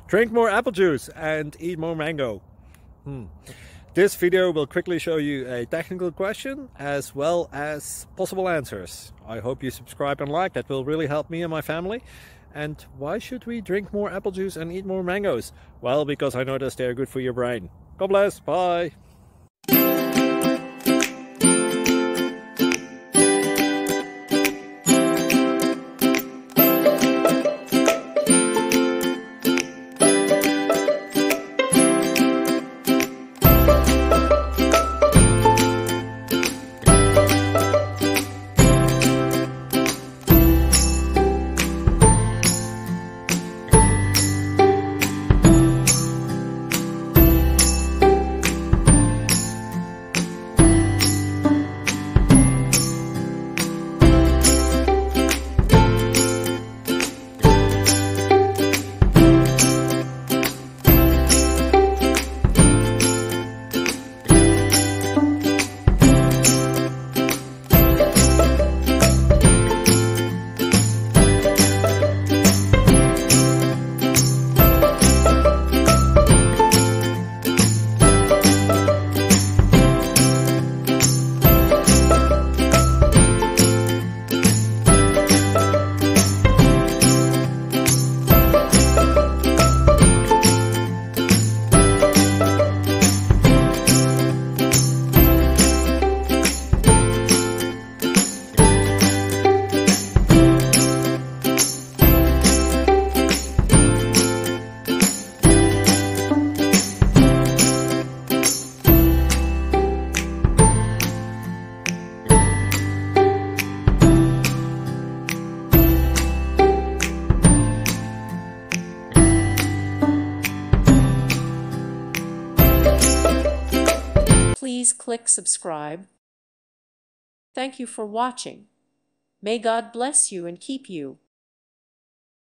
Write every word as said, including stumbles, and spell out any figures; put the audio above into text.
Drink more apple juice and eat more mango. Hmm. This video will quickly show you a technical question as well as possible answers. I hope you subscribe and like, that will really help me and my family. And why should we drink more apple juice and eat more mangoes? Well, because I noticed they're good for your brain. God bless, bye! Please click subscribe. Thank you for watching. May God bless you and keep you.